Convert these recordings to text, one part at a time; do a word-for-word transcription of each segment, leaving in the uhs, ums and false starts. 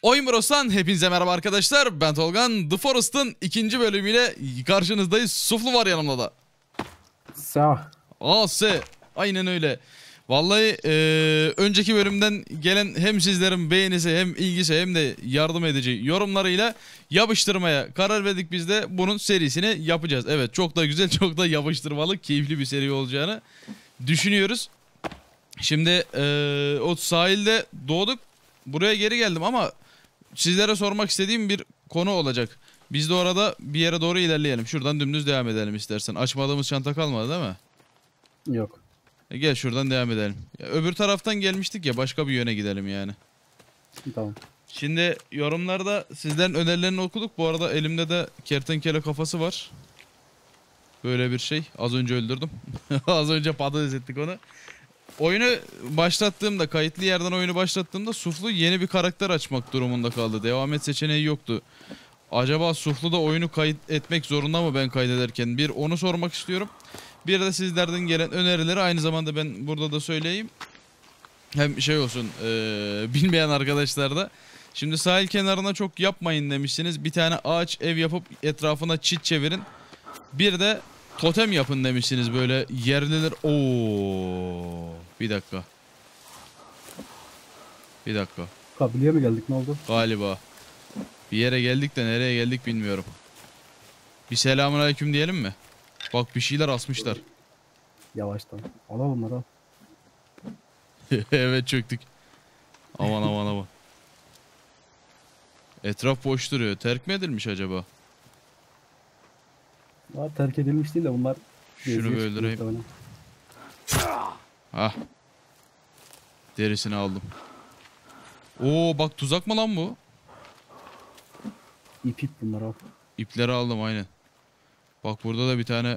Oyun Bros'tan hepinize merhaba arkadaşlar. Ben Tolgan. The Forest'ın ikinci bölümüyle karşınızdayız. Suflu var yanımda da. Sağ. Aa se. Aynen öyle. Vallahi e, önceki bölümden gelen hem sizlerin beğenisi hem ilgisi hem de yardım edici yorumlarıyla yapıştırmaya karar verdik, biz de bunun serisini yapacağız. Evet, çok da güzel, çok da yapıştırmalı, keyifli bir seri olacağını düşünüyoruz. Şimdi e, o sahilde doğduk, buraya geri geldim ama sizlere sormak istediğim bir konu olacak. Biz de orada bir yere doğru ilerleyelim. Şuradan dümdüz devam edelim istersen. Açmadığımız çanta kalmadı değil mi? Yok. E gel şuradan devam edelim. Ya öbür taraftan gelmiştik ya, başka bir yöne gidelim yani. Tamam. Şimdi yorumlarda sizlerin önerilerini okuduk. Bu arada elimde de kertenkele kafası var. Böyle bir şey. Az önce öldürdüm. Az önce patates ettik onu. Oyunu başlattığımda, kayıtlı yerden oyunu başlattığımda Suflu yeni bir karakter açmak durumunda kaldı. Devam et seçeneği yoktu. Acaba Suflu da oyunu kayıt etmek zorunda mı ben kaydederken? Bir onu sormak istiyorum. Bir de sizlerden gelen önerileri aynı zamanda ben burada da söyleyeyim. Hem şey olsun, ee, bilmeyen arkadaşlar da. Şimdi sahil kenarına çok yapmayın demişsiniz. Bir tane ağaç ev yapıp etrafına çit çevirin. Bir de totem yapın demişsiniz, böyle yerliler. Oo, bir dakika. Bir dakika. Kabileye mi geldik, ne oldu? Galiba. Bir yere geldik de nereye geldik bilmiyorum. Bir selamünaleyküm diyelim mi? Bak bir şeyler asmışlar. Yavaştan. Al onları al. Evet, çöktük. Aman aman aman. Etraf boş duruyor. Terk mi edilmiş acaba? Bunlar terk edilmiş değil de bunlar... Şunu bir öldüreyim. Hah. Derisini aldım. Oo bak, tuzak mı lan bu? İp ip bunlar al. İpleri aldım aynen. Bak burada da bir tane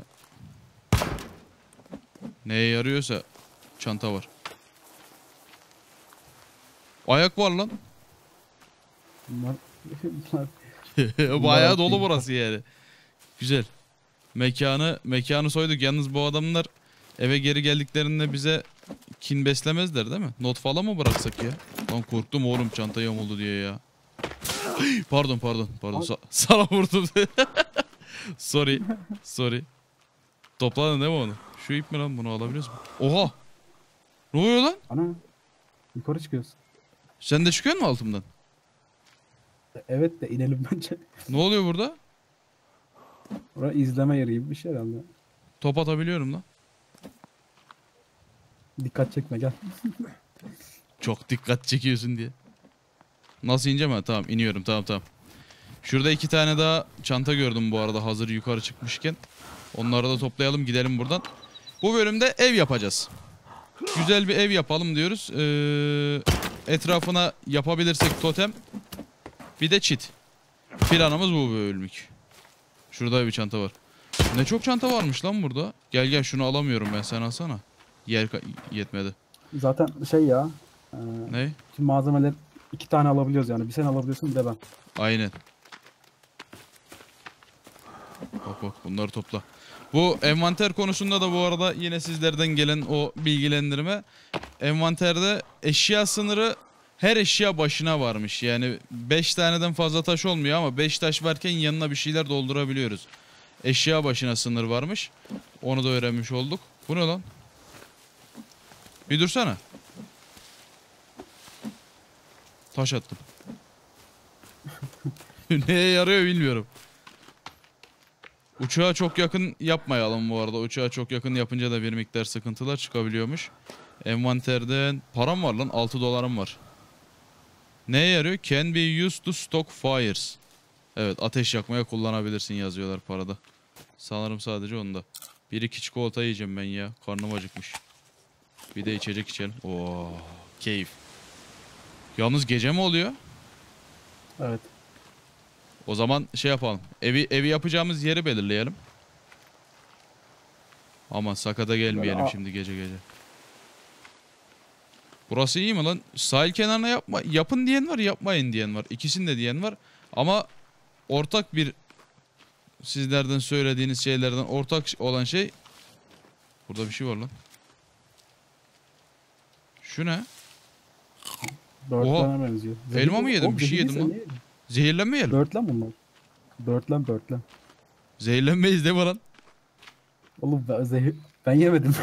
neye yarıyorsa çanta var. Ayak var lan. Bunlar... bunlar... Bayağı dolu burası yani. Güzel. Mekanı mekanı soyduk. Yalnız bu adamlar eve geri geldiklerinde bize kin beslemezler değil mi? Not falan mı bıraksak ya? Lan korktum oğlum, çanta yamuldu diye ya. Pardon pardon pardon. Sa sana vurdum. Sorry. Sorry. Topladın değil mi onu? Şu ip mi lan, bunu alabiliyoruz mu? Oha. Ne oluyor lan? Ana. Yukarı çıkıyoruz. Sen de çıkıyor musun altımdan? Evet de inelim bence. Ne oluyor burada? Orada izleme yeri gibi bir şey herhalde. Top atabiliyorum lan. Dikkat çekme, gel. Çok dikkat çekiyorsun diye. Nasıl ineceğim ha? Tamam iniyorum, tamam tamam. Şurada iki tane daha çanta gördüm bu arada, hazır yukarı çıkmışken. Onları da toplayalım, gidelim buradan. Bu bölümde ev yapacağız. Güzel bir ev yapalım diyoruz. Ee, etrafına yapabilirsek totem. Bir de çit. Planımız bu bölümlük. Şurada bir çanta var. Ne çok çanta varmış lan burada. Gel gel, şunu alamıyorum ben, sen alsana. Yer yetmedi. Zaten şey ya. E, Ne? Tüm malzemeler iki tane alabiliyoruz yani. Bir sen alabiliyorsun, bir de ben. Aynen. Bak bak, bunları topla. Bu envanter konusunda da bu arada yine sizlerden gelen o bilgilendirme. Envanterde eşya sınırı her eşya başına varmış. Yani beş taneden fazla taş olmuyor ama beş taş varken yanına bir şeyler doldurabiliyoruz. Eşya başına sınır varmış. Onu da öğrenmiş olduk. Bu ne lan? Bir dursana. Taş attım. Neye yarıyor bilmiyorum. Uçağa çok yakın yapmayalım bu arada. Uçağa çok yakın yapınca da bir miktar sıkıntılar çıkabiliyormuş. Envanterden param var lan, altı dolarım var. Neye yarıyor? Can be used to stock fires. Evet, ateş yakmaya kullanabilirsin yazıyorlar parada. Sanırım sadece onda. Bir iki çikolata yiyeceğim ben ya. Karnım acıkmış. Bir de içecek içelim. Oo, keyif. Yalnız gece mi oluyor? Evet. O zaman şey yapalım. Evi evi yapacağımız yeri belirleyelim. Aman sakata gelmeyelim Böyle, şimdi gece gece. Burası iyi mi lan? Sahil kenarına yapma, yapın diyen var, yapmayın diyen var. İkisini de diyen var. Ama ortak bir, sizlerden söylediğiniz şeylerden ortak olan şey, burada bir şey var lan. Şu ne? Börtlen'e benziyor. Elma mı yedim? Oğlum, Bir şey yedim zehirliyse lan. niye- Zehirlenmeyelim. Börtlen bunlar. Börtlen börtlen. Zehirlenmeyiz değil mi lan? Oğlum ben, zehir... ben yemedim.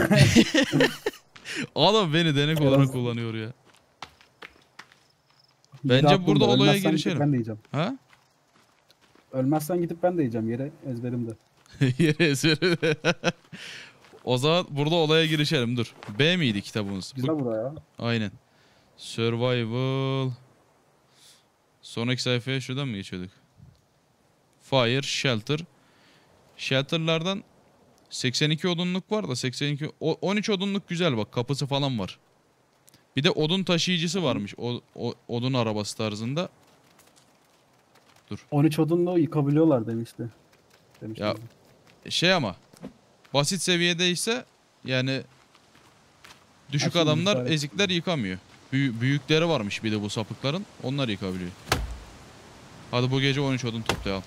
Adam beni denek Biraz- olarak kullanıyor ya. Yere Bence attım burada da, olaya ölmezsen girişelim. gidip ben de yiyeceğim. Ha? Ölmezsen gidip ben de yiyeceğim. Yere ezberimde. Yere eseri. O zaman burada olaya girişelim dur. B miydi kitabımız? Güzel Bu- buraya. Aynen. Survival. Sonraki sayfaya şuradan mı geçiyorduk? Fire, shelter. Shelter'lardan seksen iki odunluk var da seksen iki o- on üç odunluk güzel bak, kapısı falan var. Bir de odun taşıyıcısı varmış. O, o- odun arabası tarzında. on üç odunla yıkabiliyorlar demişti. Demişti. Ya Şey ama basit seviyede ise yani düşük Ha, şimdi adamlar, işaret- ezikler yıkamıyor. Büyü- büyükleri varmış bir de bu sapıkların. Onlar yıkabiliyor. Hadi bu gece on üç odun toplayalım.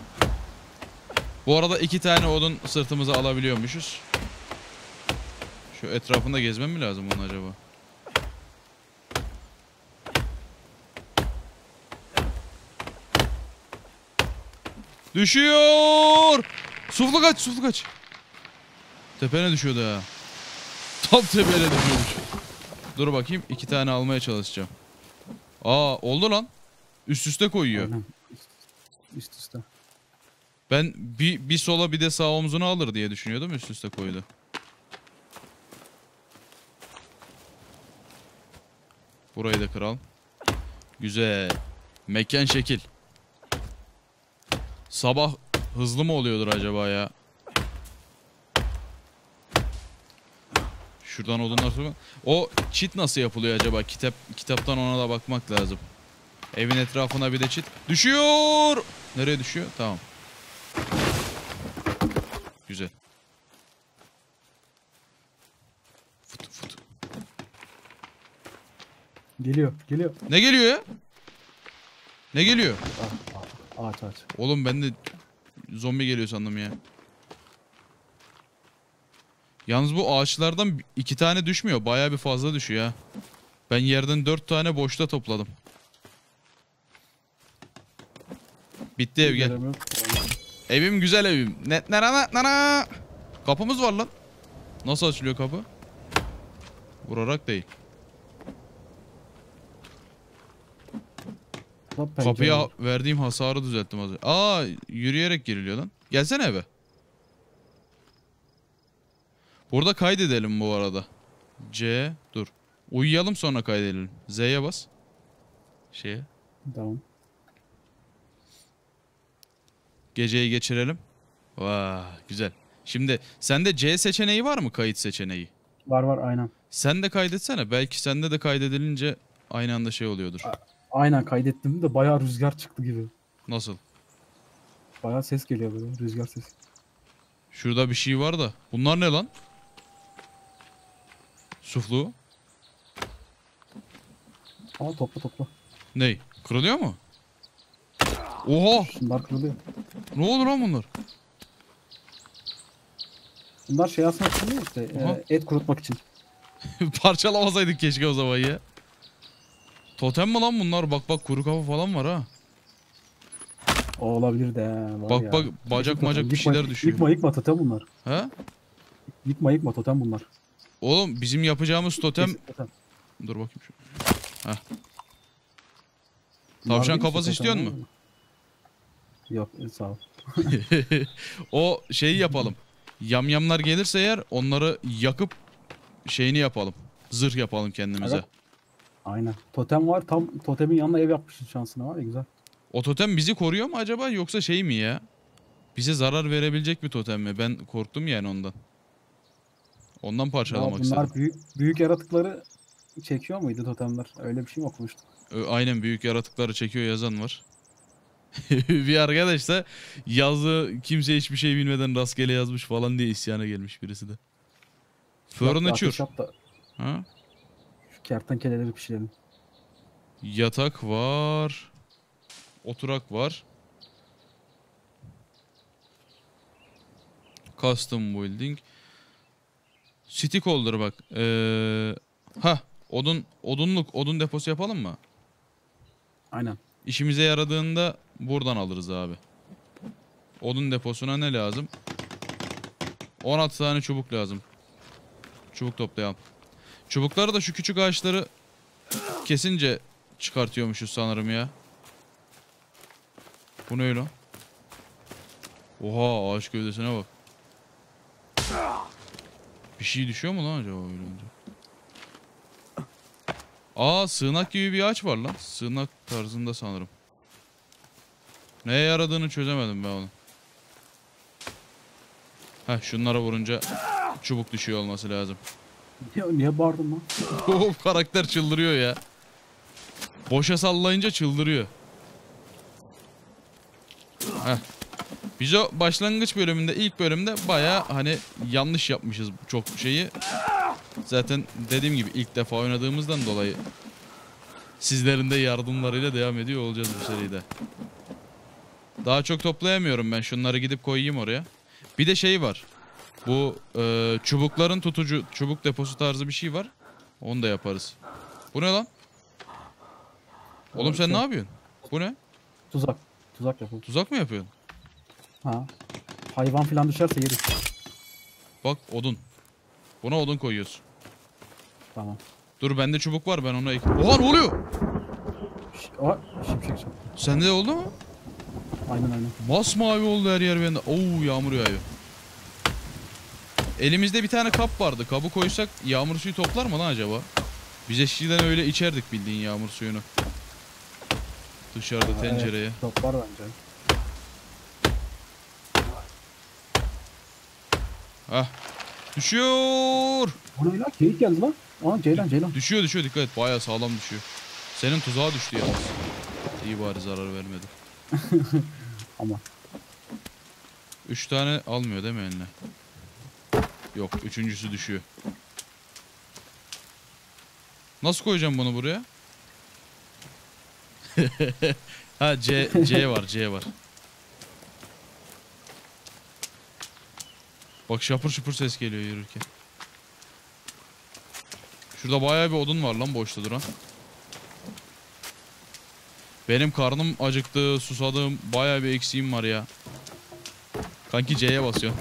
Bu arada iki tane odun sırtımıza alabiliyormuşuz. Şu etrafında gezmem mi lazım bunun acaba? Düşüyor! Suflu kaç, suflu kaç. Tepene düşüyordu ya. Tam tepene düşüyormuş. Dur bakayım, iki tane almaya çalışacağım. Aa, oldu lan. Üst üste koyuyor. Aynen. Üst, üst üste. Ben bir, bir sola bir de sağ omzunu alır diye düşünüyordum, üst üste koydu. Burayı da kıralım. Güzel. Mekan şekil. Sabah hızlı mı oluyordur acaba ya? Şuradan odunlar sonra. O çit nasıl yapılıyor acaba? Kitap kitaptan ona da bakmak lazım. Evin etrafına bir de çit. Düşüyor. Nereye düşüyor? Tamam. Güzel. Fıt fıt. Geliyor. Geliyor. Ne geliyor ya? Ne geliyor? Ah, ah, ağaç ağaç. Oğlum ben de zombi geliyor sandım ya. Yalnız bu ağaçlardan iki tane düşmüyor. Bayağı bir fazla düşüyor ha. Ben yerden dört tane boşta topladım. Bitti ev, gel. Göremiyorum. Evim güzel evim. Ne nana nana. Kapımız var lan. Nasıl açılıyor kapı? Vurarak değil. Lan pencere Kapıya var. verdiğim hasarı düzelttim az önce. Aa, yürüyerek giriliyor lan. Gelsene eve. Burada kaydedelim bu arada. C dur. Uyuyalım sonra kaydedelim. Z'ye bas. Şeye. Tamam. Geceyi geçirelim. Vay güzel. Şimdi sende C seçeneği var mı, kayıt seçeneği? Var var aynen. Sen de kaydetsene. Belki sende de kaydedilince aynı anda şey oluyordur. Aynen kaydettim de bayağı rüzgar çıktı gibi. Nasıl? Bayağı ses geliyor böyle, rüzgar sesi. Şurada bir şey var da. Bunlar ne lan? Suflu. Ama topla topla. Ney? Kırılıyor mu? Oha! Bunlar kırılıyor. Ne oldu lan bunlar? Bunlar şey aslında kırılıyor işte. Aha. e, et kurutmak için. Parçalamasaydık keşke o zaman ya. Totem mi lan bunlar? Bak bak, kuru kafa falan var ha. O olabilir de. he, var Bak ya. bak, bacak Yıkma, macak bir yıkma, şeyler düşüyor. Yıkma yıkma totem bunlar. Ha? Yıkma yıkma totem bunlar. Oğlum bizim yapacağımız totem... Kesin totem. Dur bakayım şu. Bunlar Tavşan değil mi? kafası Totem istiyor var mu? mı? Yok e, sağ ol. O şeyi yapalım. Yamyamlar gelirse eğer onları yakıp şeyini yapalım. Zırh yapalım kendimize. Evet. Aynen. Totem var, tam totemin yanına ev yapmışsın, şansına var ya, güzel. O totem bizi koruyor mu acaba, yoksa şey mi ya? Bize zarar verebilecek bir totem mi? Ben korktum yani ondan. Ondan Ya parçalamak bunlar istedim. büyük, büyük yaratıkları çekiyor muydu totemler? Öyle bir şey mi okumuştuk? Ö, Aynen, büyük yaratıkları çekiyor yazan var. Bir arkadaş da yazı kimse hiçbir şey bilmeden rastgele yazmış falan diye isyana gelmiş birisi de. Yap da Furniture. ateş yap da Ha? şu kertenkeleleri pişirelim. Yatak var. Oturak var. Custom building. Stick holder bak. Ee, ha, Odun, odunluk, odun deposu yapalım mı? Aynen. İşimize yaradığında buradan alırız abi. Odun deposuna ne lazım? on altı tane çubuk lazım. Çubuk toplayalım. Çubukları da şu küçük ağaçları kesince çıkartıyormuşuz sanırım ya. Bu ne öyle? Oha, ağaç gövdesine bak. Bir şey düşüyor mu lan acaba öyle önce? Aa, sığınak gibi bir ağaç var lan. Sığınak tarzında sanırım. Neye yaradığını çözemedim ben onu. Heh, şunlara vurunca çubuk düşüyor olması lazım. Niye, niye bağırdın lan? Oh, karakter çıldırıyor ya. Boşa sallayınca çıldırıyor. Heh. Biz o başlangıç bölümünde, ilk bölümde baya hani yanlış yapmışız çok şeyi. Zaten dediğim gibi ilk defa oynadığımızdan dolayı sizlerin de yardımlarıyla devam ediyor olacağız bu seride. Daha çok toplayamıyorum ben. Şunları gidip koyayım oraya. Bir de şey var. Bu e, çubukların tutucu, çubuk deposu tarzı bir şey var. Onu da yaparız. Bu ne lan? Oğlum sen Şey, ne yapıyorsun? Bu ne? Tuzak. Tuzak yapalım. Tuzak mı yapıyorsun? Ha. Hayvan falan düşerse yeriz. Bak, odun. Buna odun koyuyorsun. Tamam. Dur, bende çubuk var, ben ona ek... Oha, ne oluyor? Ş Aa, şimşek çaktı. Sende de oldu mu? Aynen aynen. Masmavi oldu her yer bende. Oo, yağmur yağıyor. Elimizde bir tane kap vardı. Kabı koysak yağmur suyu toplar mı lan acaba? Biz eskiden öyle içerdik bildiğin yağmur suyunu. Dışarıda tencereye. Evet, toplar bence. Hah. Düşüyor. Bu ne lan? Keyif geldi lan. Aa Ceylan Ceylan. Düşüyor düşüyor, dikkat et. Bayağı sağlam düşüyor. Senin tuzağa düştü yalnız. İyi bari zarar vermedi. Ama. Üç tane almıyor değil mi eline? Yok, üçüncüsü düşüyor. Nasıl koyacağım bunu buraya? Ha, C, C var C var. Bak, şapır şupur ses geliyor yürürken. Şurada bayağı bir odun var lan boşta duran. Benim karnım acıktı, susadım, bayağı bir eksiğim var ya. Kanki C'ye basıyorum.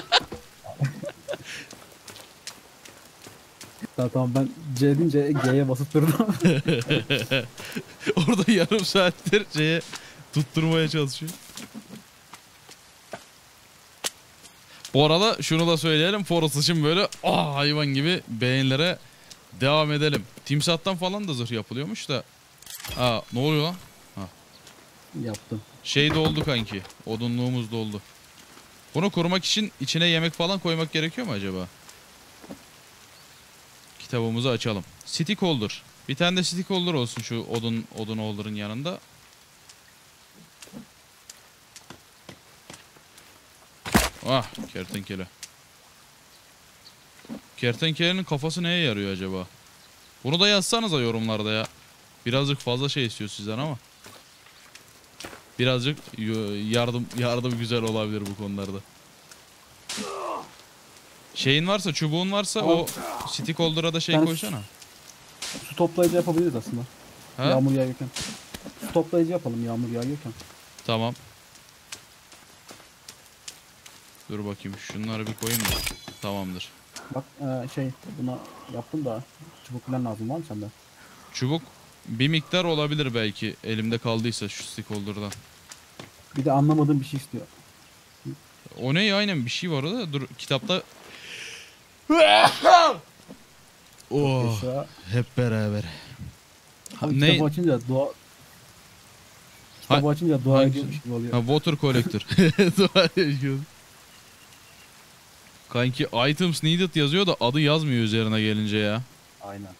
Tamam, ben C deyince G'ye basıp durdum. Orada yarım saattir C'ye tutturmaya çalışıyor. Bu arada şunu da söyleyelim. Forest için böyle ah hayvan gibi beğenilere devam edelim. Timsahtan falan da zırh yapılıyormuş da. Aa, ne oluyor lan? Ha. Yaptım. Şey doldu kanki. Odunluğumuz doldu. Bunu korumak için içine yemek falan koymak gerekiyor mu acaba? Kitabımızı açalım. Stick holder. Bir tane de stick holder olsun şu odun odun holder'ın yanında. Ah, kertenkele. Kertenkelenin kafası neye yarıyor acaba? Bunu da yazsanıza yorumlarda ya. Birazcık fazla şey istiyor sizden ama. Birazcık yardım yardım güzel olabilir bu konularda. Şeyin varsa, çubuğun varsa Ama o stick holder'a da şey ben koysana. Su toplayıcı yapabiliriz aslında. Ha? Yağmur yağıyorken. Su toplayıcı yapalım yağmur yağıyorken. Tamam. Dur bakayım, şunları bir koyayım da. Tamamdır. Bak e, şey buna yaptım da çubuk falan lazım var mı sende? Çubuk bir miktar olabilir belki, elimde kaldıysa şu stick holder'dan. Bir de anlamadığım bir şey istiyor. O ne ya, aynen bir şey var orada. Dur, kitapta. Oh, Mesela hep beraber. Ha, kitabı ne? açınca dua kitabı Ha- açınca dua hangisi? ediyormuş gibi oluyor. Ha, water collector. Dua ediyor. Kanki items needed yazıyor da adı yazmıyor üzerine gelince ya. Aynen.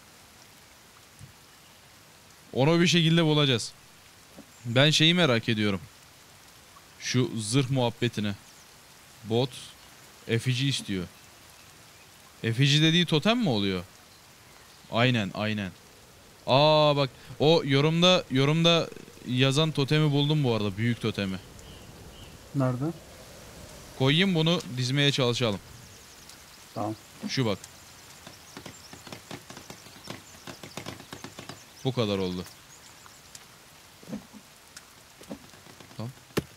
Onu bir şekilde bulacağız. Ben şeyi merak ediyorum. Şu zırh muhabbetini. Bot effigy istiyor. Effigy dediği totem mi oluyor? Aynen aynen. Aa bak, o yorumda yorumda yazan totemi buldum bu arada, büyük totemi. Nerede? Koyayım, bunu dizmeye çalışalım. Tamam. Şu bak. Bu kadar oldu. Tamam.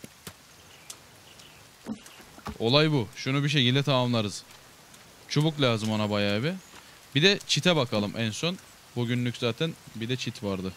Olay bu. Şunu bir şekilde tamamlarız. Çubuk lazım ona bayağı bir. Bir de çite bakalım en son. Bugünlük zaten bir de çit vardı.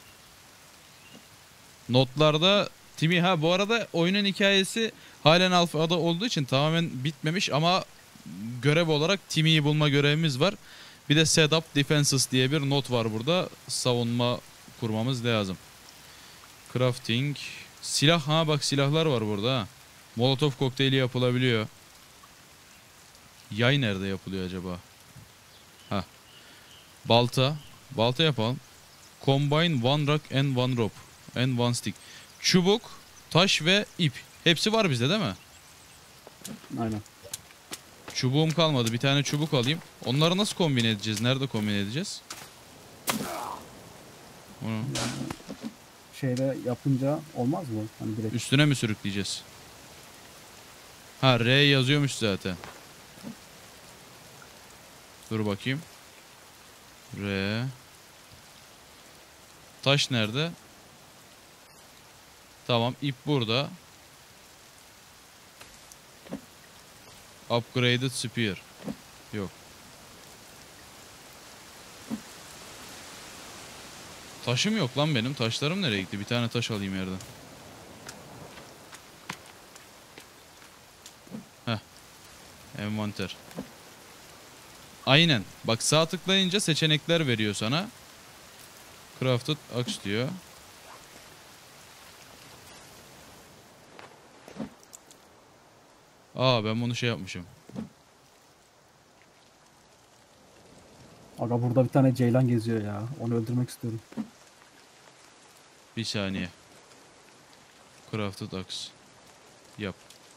Notlarda Timmy, ha bu arada oyunun hikayesi halen alfada olduğu için tamamen bitmemiş ama görev olarak Timmy'yi bulma görevimiz var. Bir de set up defenses diye bir not var burada. Savunma kurmamız lazım. Crafting. Silah, ha bak silahlar var burada ha. Molotov kokteyli yapılabiliyor. Yay nerede yapılıyor acaba? Ha. Balta. Balta yapalım. Combine one rock and one rope. And one stick. Çubuk, taş ve ip. Hepsi var bizde değil mi? Aynen. Çubuğum kalmadı. Bir tane çubuk alayım. Onları nasıl kombine edeceğiz? Nerede kombine edeceğiz? Onu. Şeyde yapınca olmaz mı? Hani direkt. Üstüne mi sürükleyeceğiz? Ha, R yazıyormuş zaten. Dur bakayım. R. Taş nerede? Tamam, ip burada. Upgraded spear. Yok. Taşım yok lan benim. Taşlarım nereye gitti? Bir tane taş alayım yerden. Heh. Envanter. Aynen. Bak sağ tıklayınca seçenekler veriyor sana. Crafted axe diyor. Aa, ben bunu şey yapmışım. Aga burada bir tane ceylan geziyor ya. Onu öldürmek istiyorum. Bir saniye. Crafted axe. Yap.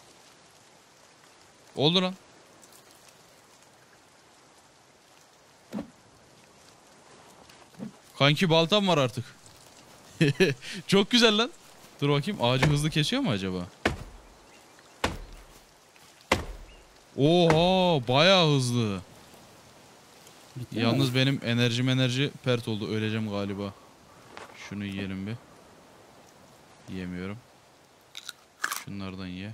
Oldu lan. Kanki baltam var artık. Çok güzel lan. Dur bakayım, ağacı hızlı kesiyor mu acaba? Oha, bayağı hızlı. Bitti Yalnız mi? benim enerjim enerji pert oldu. Öleceğim galiba. Şunu yiyelim bir. Yiyemiyorum. Şunlardan ye.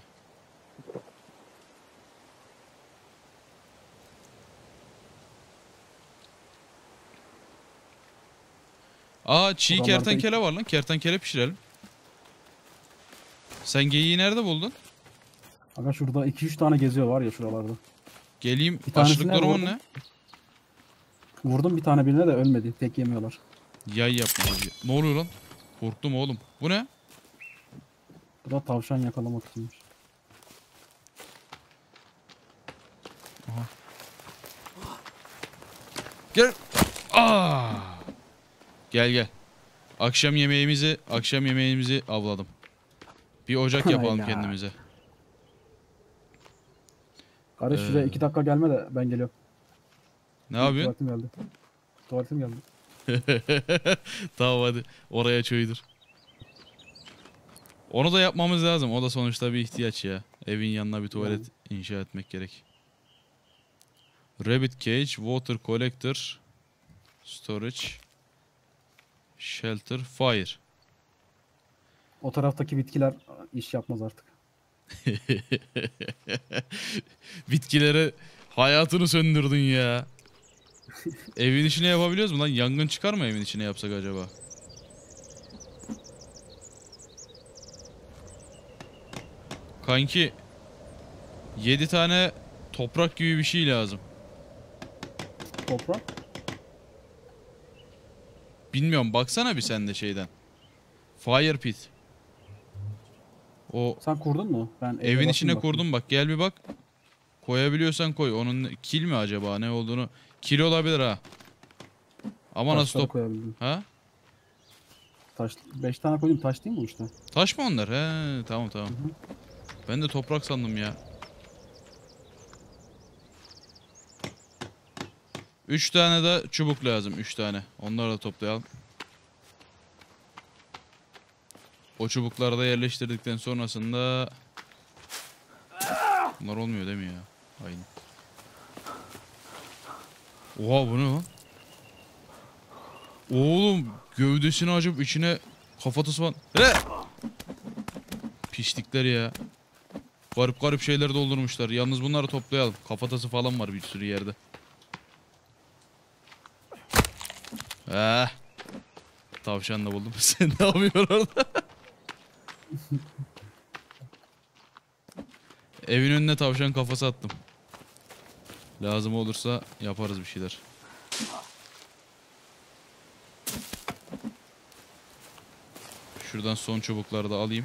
Aa, çiğ Buralarda- kertenkele var lan. Kertenkele pişirelim. Sen geyiği nerede buldun? Aga şurada iki üç tane geziyor var ya şuralarda. Geleyim. Bir tanesine Açlık durumun vurdum. ne? Vurdum bir tane birine de ölmedi. Tek yemiyorlar. Yay yapmamız. Ne oluyor lan? Korktum oğlum. Bu ne? Bu da tavşan yakalamak içinmiş. Gel. Aa! Gel gel. Akşam yemeğimizi, akşam yemeğimizi avladım. Bir ocak yapalım Hayda. kendimize. Kardeş Ee, şuraya iki dakika gelme de ben geliyorum. Ne yapıyorsun? Tuvaletim geldi. Tuvaletim geldi. Tamam hadi. Oraya çöydür. Onu da yapmamız lazım. O da sonuçta bir ihtiyaç ya. Evin yanına bir tuvalet inşa etmek gerek. Rabbit cage, water collector, storage, shelter, fire. O taraftaki bitkiler iş yapmaz artık. Bitkilere hayatını söndürdün ya. Evin içine yapabiliyoruz mu lan? Yangın çıkar mı evin içine yapsak acaba? Kanki yedi tane toprak gibi bir şey lazım. Toprak. Bilmiyorum, baksana bir sen de şeyden. Fire pit. O Sen kurdun mu? Ben eve evin bakayım içine bakayım. kurdum, bak gel bir bak. Koyabiliyorsan koy. Onun kil mi acaba, ne olduğunu? Kil olabilir ha. Ama nasıl Taşları top? koyabildim. Ha? Taş, beş tane koydum. Taş değil mi bu işte? Taş mı onlar? He, tamam tamam. Hı hı. Ben de toprak sandım ya. Üç tane de çubuk lazım. Üç tane. Onları da toplayalım. O çubukları da yerleştirdikten sonrasında... Bunlar olmuyor değil mi ya? Aynı. Oha, bu ne lan? Oğlum gövdesini açıp içine kafatası falan. He! Pislikler ya. Garip garip şeyler doldurmuşlar. Yalnız bunları toplayalım. Kafatası falan var bir sürü yerde. Eh. Tavşan da buldum. Sen ne yapıyorsun orada? Evin önüne tavşan kafası attım. Lazım olursa yaparız bir şeyler. Şuradan son çubukları da alayım.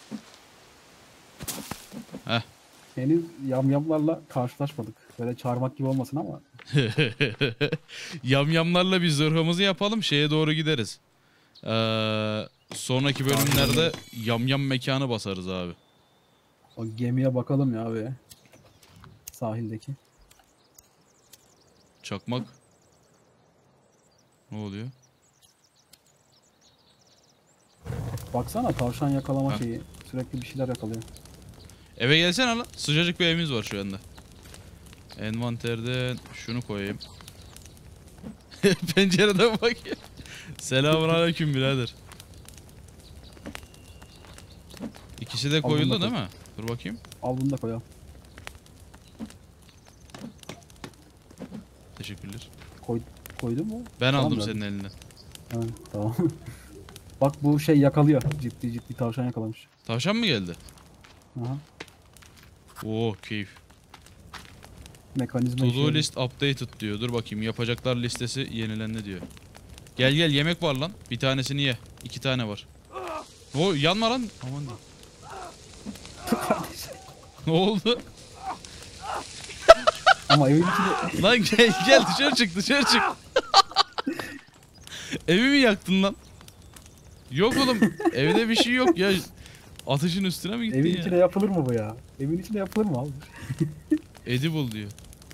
Heh. Henüz yamyamlarla karşılaşmadık. Böyle çağırmak gibi olmasın ama. Yamyamlarla bir zırhımızı yapalım. Şeye doğru gideriz. Ee, sonraki bölümlerde yamyam mekanı basarız abi. O gemiye bakalım ya abi. Sahildeki. Çakmak. Ne oluyor? Baksana tavşan yakalama Ha. şeyi. Sürekli bir şeyler yakalıyor. Eve gelsene lan. Sıcacık bir evimiz var şu anda. Envanterden şunu koyayım. Pencereden bakayım. Selamünaleyküm birader. İkisi de Al bunu koyuldu da değil koy. mi? Dur bakayım. Al bunu da koyalım. Teşekkürler. Koy, koydun mu? Ben Tamam aldım da. senin elinden. Ha, tamam. Bak bu şey yakalıyor. Ciddi ciddi tavşan yakalamış. Tavşan mı geldi? Aha. Oo keyif. Mekanizma To işe do yarıyor. list updated diyor. Dur bakayım yapacaklar listesi yenilendi diyor. Gel gel yemek var lan. Bir tanesini ye. İki tane var. O yanma lan. Aman. Ne oldu? Ama evin içinde Lan gel gel dışarı çık dışarı çık. Evi mi yaktın lan? Yok oğlum evde bir şey yok ya. Ateşin üstüne mi gittin evin ya? içine yapılır mı bu ya? Evin içinde yapılır mı abi? Edible diyor.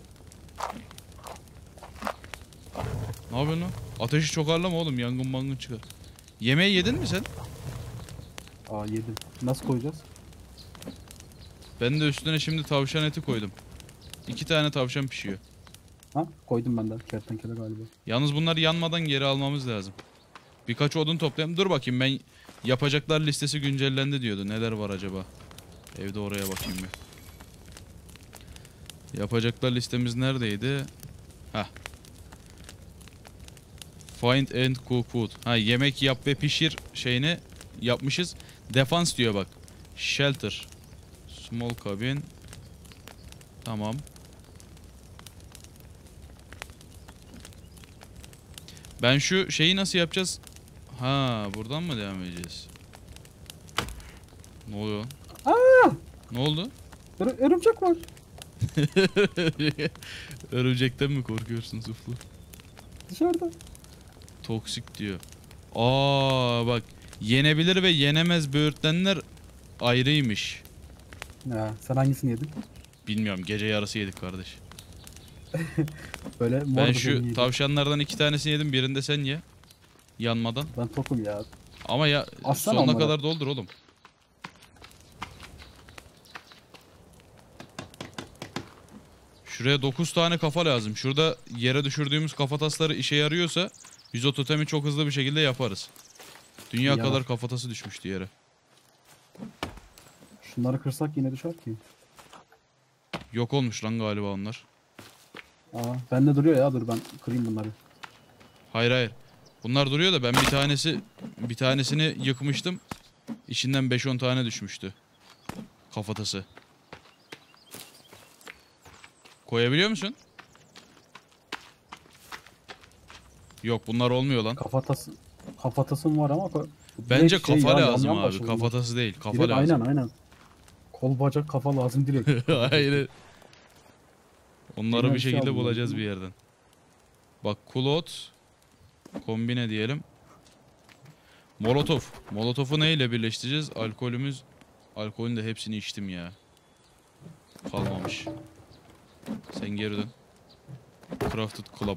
Ne yapıyorsun lan? Ateşi çok harlama oğlum yangın mangın çıkar. Yemeği yedin mi sen? Aa yedim. Nasıl koyacağız? Ben de üstüne şimdi tavşan eti koydum. İki tane tavşan pişiyor. Ha koydum ben de. Kertenkele galiba. Yalnız bunları yanmadan geri almamız lazım. Birkaç odun toplayalım. Dur bakayım ben yapacaklar listesi güncellendi diyordu. Neler var acaba? Evde oraya bakayım bir. Yapacaklar listemiz neredeydi? Hah. Find and cook food. Ha yemek yap ve pişir şeyini yapmışız. Defense diyor bak. Shelter. Small cabin. Tamam. Ben şu şeyi nasıl yapacağız? Ha, buradan mı devam edeceğiz? Ne oluyor? Aa! Ne oldu? Ör- örümcek var. Örümcekten mi korkuyorsun Suflu? Dışarıda. Toksik diyor. Aa bak, yenebilir ve yenemez böğürtlenler ayrıymış. Ya sen hangisini yedin? Bilmiyorum, gece yarısı yedik kardeş. Böyle mor Ben da şu yedim. tavşanlardan iki tanesini yedim, birinde sen ye. Yanmadan. Ben tokum ya. Ama ya Atsana sonuna onları. kadar doldur oğlum. Şuraya dokuz tane kafa lazım. Şurada yere düşürdüğümüz kafatasları işe yarıyorsa yüz totemi çok hızlı bir şekilde yaparız. Dünya Ya. kadar kafatası düşmüştü yere. Şunları kırsak yine düşer ki. Yok olmuş lan galiba onlar. Aa bende duruyor ya, dur ben kırayım bunları. Hayır hayır. Bunlar duruyor da ben bir tanesi bir tanesini yıkmıştım. İçinden beş on tane düşmüştü. Kafatası. Koyabiliyor musun? Yok, bunlar olmuyor lan. Kafatası kafatasım var ama ko- Bence direkt şey kafa ya, lazım yamyam abi. başladı. Kafatası değil. Kafa Direkt lazım. aynen aynen. Kol bacak kafa lazım direkt. Aynen. Onları Yine bir bir şey şekilde aldım bulacağız ben. bir yerden. Bak, kulot kombine diyelim. Molotof. Molotofu neyle birleştireceğiz? Alkolümüz. Alkolün de hepsini içtim ya. Kalmamış. Sen geri dön. Crafted Club.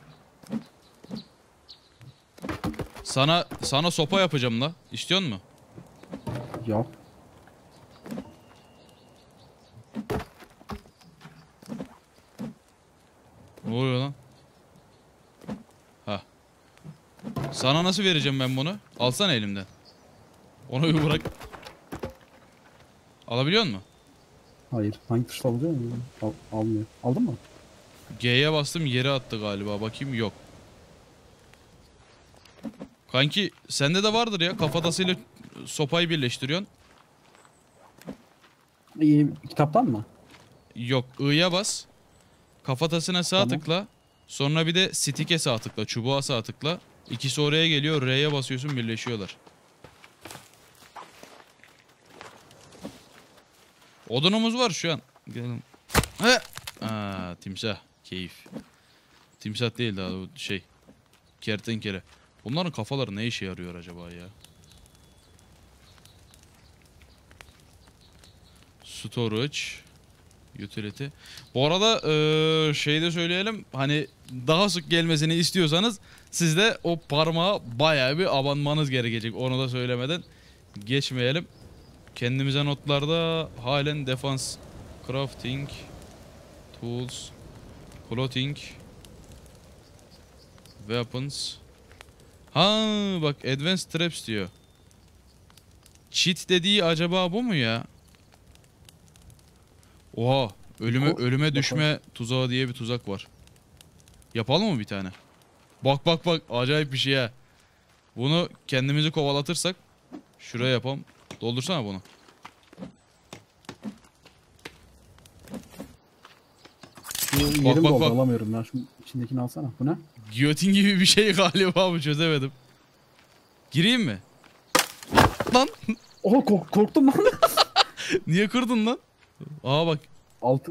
Sana sana sopa yapacağım la. İstiyor musun? Ya Ne oluyor lan? Ha. Sana nasıl vereceğim ben bunu? Alsana elimden. Onu bir bırak. Alabiliyor musun? Hayır. Hangi tuşla alacağım ya? Al, almıyor. Aldın mı? G'ye bastım, yere attı galiba. Bakayım, yok. Kanki sende de vardır ya, kafatasıyla sopayı birleştiriyorsun. İyi, kitaptan mı? Yok, I'ya bas. Kafatasına sağ Tamam. tıkla. Sonra bir de stick'e sağ tıkla, çubuğa sağ tıkla. İkisi oraya geliyor, R'ye basıyorsun, birleşiyorlar. Odunumuz var şu an. Gelin. He! Aa, timsah. Keyif. Timsah değil daha, o şey. Kertenkele. Bunların kafaları ne işe yarıyor acaba ya? Storage. Utility. Bu arada ee, şey de söyleyelim. Hani daha sık gelmesini istiyorsanız siz de o parmağı bayağı bir abanmanız gerekecek. Onu da söylemeden geçmeyelim. Kendimize notlarda halen defans, crafting, tools, clothing, weapons. Ha bak, advanced traps diyor. Cheat dediği acaba bu mu ya? Oha, ölüme O- ölüme bakalım. düşme tuzağı diye bir tuzak var. Yapalım mı bir tane? Bak bak bak, acayip bir şey ha. Bunu kendimizi kovalatırsak şuraya yapalım. Doldursana bunu. Şu yerim bak, doldu, bak. alamıyorum ya. Şu içindekini alsana. Bu ne? Giyotin gibi bir şey galiba, bu çözemedim. Gireyim mi? Lan Oha kork- korktum lan. niye kırdın lan? Aa bak. Altı.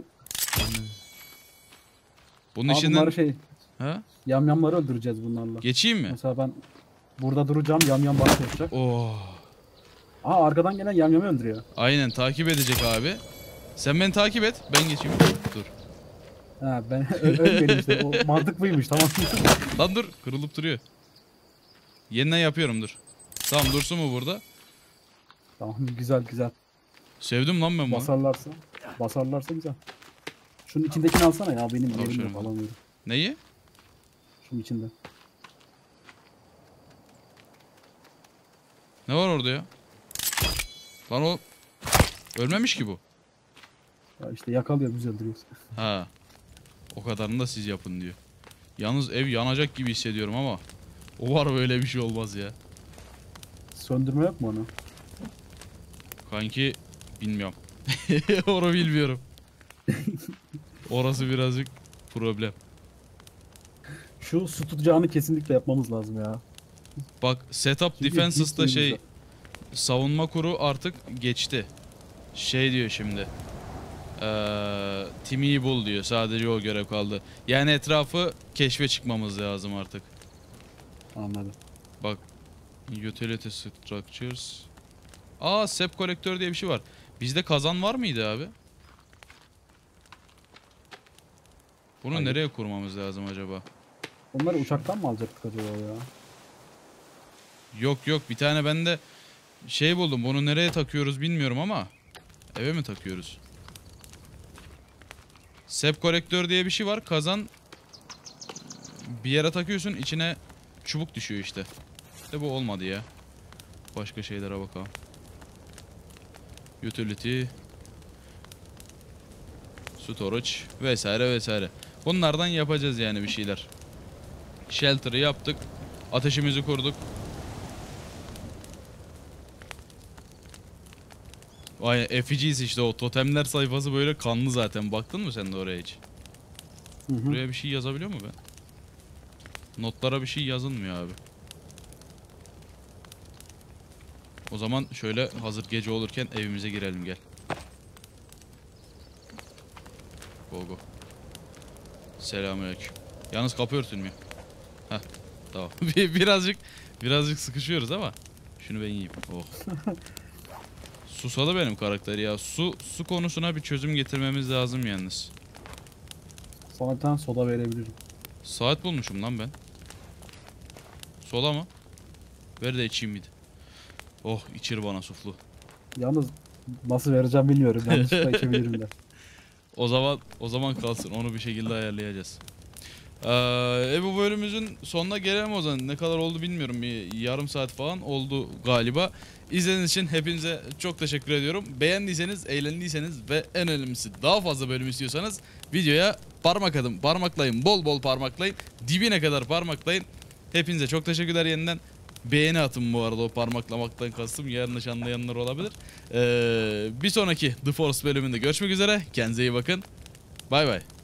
Bunun Abi içinden... bunları şey, Ha? yamyamları öldüreceğiz bunlarla. Geçeyim mi? Mesela ben burada duracağım, yamyam bana koşacak. Oh. Aa, arkadan gelen yamyamı öldürüyor. Aynen, takip edecek abi. Sen beni takip et, ben geçeyim. Dur. Ha ben ö- öl benim işte. O mantık buymuş, tamam. Lan dur, kırılıp duruyor. Yeniden yapıyorum, dur. Tamam, dursun mu burada? Tamam, güzel güzel. Sevdim lan ben bunu. Basarlarsa, basarlarsa güzel. Şunun içindekini alsana ya, benim Tamam, yerim şöyle. yok, alamıyorum. Neyi? Şunun içinde. Ne var orada ya? Lan o... Ölmemiş ki bu. Ya işte yakalıyor, biz öldürüyoruz. Ha. O kadarını da siz yapın diyor. Yalnız ev yanacak gibi hissediyorum ama. O var, böyle bir şey olmaz ya. Söndürme yok mu onu? Kanki bilmiyorum. Onu bilmiyorum. Orası birazcık problem. Şu su tutacağını kesinlikle yapmamız lazım ya. Bak, setup Çünkü defenses'ta hiç şey, suyumuz savunma kuru artık geçti. Şey diyor şimdi. Eee Timi'yi bul diyor. Sadece o görev kaldı. Yani etrafı keşfe çıkmamız lazım artık. Anladım. Bak, utility structures. Aa, sep kolektör diye bir şey var. Bizde kazan var mıydı abi? Bunu Hayır. nereye kurmamız lazım acaba? Onları uçaktan mı alacaktık acaba ya? Yok yok, bir tane ben de şey buldum. Bunu nereye takıyoruz bilmiyorum ama eve mi takıyoruz? Sep kolektör diye bir şey var. Kazan bir yere takıyorsun, içine çubuk düşüyor işte. İşte bu olmadı ya. Başka şeylere bakalım. Utility, storage vesaire vesaire. Bunlardan yapacağız yani bir şeyler. Shelter'ı yaptık. Ateşimizi kurduk. Vay, efficiyiz işte, o totemler sayfası böyle kanlı zaten. Baktın mı sen de oraya hiç? Hı hı. Buraya bir şey yazabiliyor mu ben? Notlara bir şey yazılmıyor abi. O zaman şöyle, hazır gece olurken evimize girelim, gel. Go go. Selamünaleyküm. Yalnız kapı örtülmüyor. Heh, tamam. Bir- birazcık birazcık sıkışıyoruz ama şunu ben yiyeyim. Oh. Susadı benim karakter ya. Su su konusuna bir çözüm getirmemiz lazım yalnız. Sana bir tane soda verebilirim. Saat bulmuşum lan ben. Sola mı? Ver de içeyim bir de. Oh, içir bana suflu. Yalnız nasıl vereceğim bilmiyorum. Yanlışlıkla içebilirim de. O zaman o zaman kalsın. Onu bir şekilde ayarlayacağız. Ee, e bu bölümümüzün sonuna gelelim o zaman. Ne kadar oldu bilmiyorum. Bir yarım saat falan oldu galiba. İzlediğiniz için hepinize çok teşekkür ediyorum. Beğendiyseniz, eğlendiyseniz ve en önemlisi daha fazla bölüm istiyorsanız videoya parmak adım, parmaklayın. Bol bol parmaklayın. Dibine kadar parmaklayın. Hepinize çok teşekkürler yeniden. Beğeni atın bu arada, o parmaklamaktan kastım. Yanlış anlayanlar olabilir. Ee, bir sonraki The Force bölümünde görüşmek üzere. Kendinize iyi bakın. Bay bay.